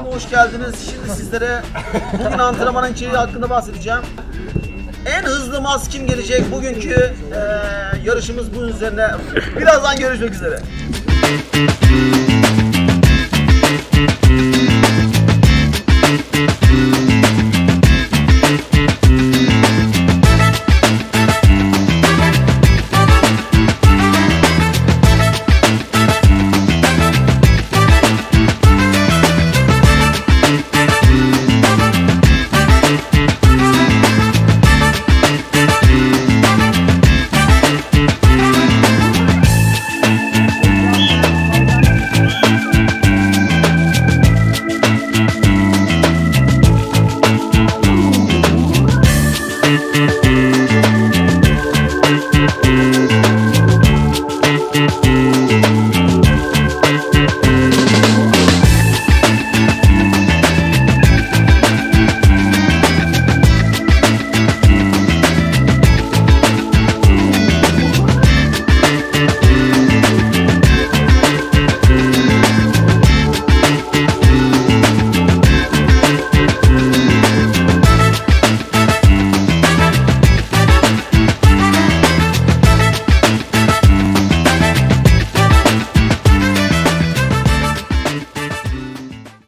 kanalıma hoş geldiniz. Şimdi sizlere bugün antrenmanın içeriği hakkında bahsedeceğim. En hızlı mas kim gelecek? Bugünkü yarışımız bunun üzerine. Birazdan görüşmek üzere.